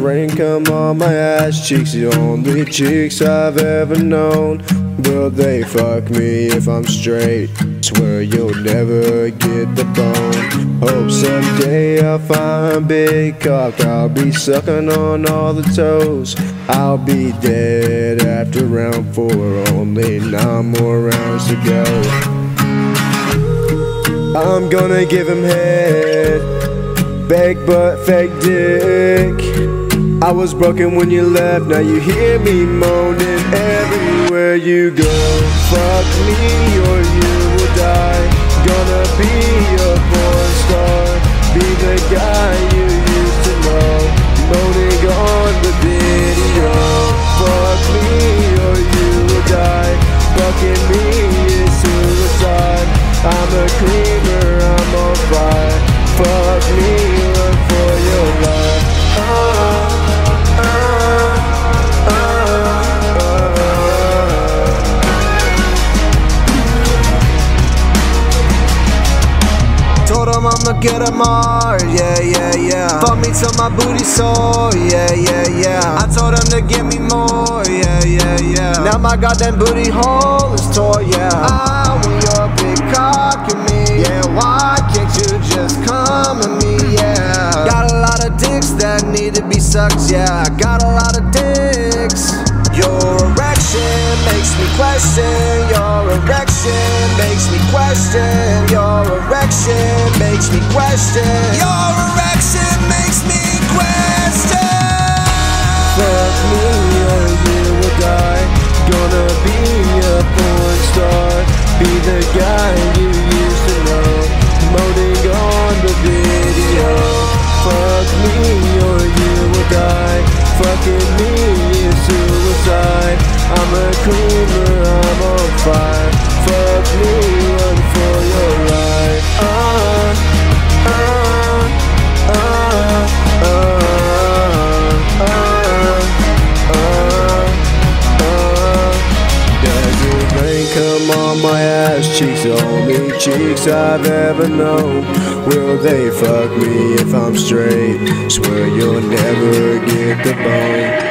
rain come on my ass cheeks, the only cheeks I've ever known. Will they fuck me if I'm straight? Swear you'll never get the bone. Hope someday I'll find big cock, I'll be sucking on all the toes. I'll be dead after round 4, only 9 more rounds to go. I'm gonna give him head, fake butt, fake dick. I was broken when you left, now you hear me moaning everywhere you go. Fuck me or you will die. Gonna be a porn star, be the guy you used to know, moaning on the video. Fuck me or you will die. Fucking me is suicide. I'm a creamer, I'm on fire. Fuck me, run for your life. Told him I'ma get him hard, yeah, yeah, yeah. Fuck me till my booty sore, yeah, yeah, yeah. I told him to give me more, yeah, yeah, yeah. Now my goddamn booty hole is tore, yeah. I want your big cock in me, yeah. Why can't you just come at me, yeah? Got a lot of dicks that need to be sucked, yeah. Got a lot of dicks. Your erection makes me question. Your erection makes me question. Your erection makes me question. Your erection makes me question. Fuck me or you will die. Gonna be a porn star, be the guy you used to know, moaning on the video. Fuck me or you will die. Fucking me is suicide. I'm a creamer, I'm on fire. Fuck me, run for your life. Does the rain come on my ass cheeks, the only cheeks I've ever known? Will they fuck me if I'm straight? Swear you'll never get the bone.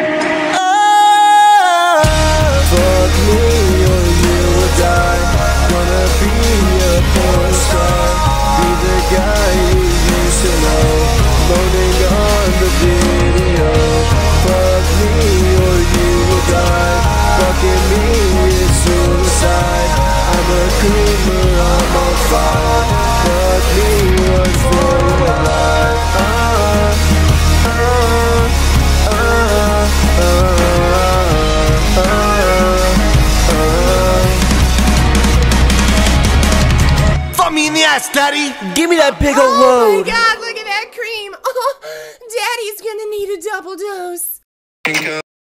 Fuck me or you will die. Gonna be a porn star, be the guy you used to know, moaning on the video. Fuck me or you will die. Fucking me is suicide. I'm a creamer, I'm on fire. Fuck me, run for your life. Fuck me in the ass, daddy. Give me that big old load. Oh my god, look at that cream. Oh, daddy's gonna need a double dose.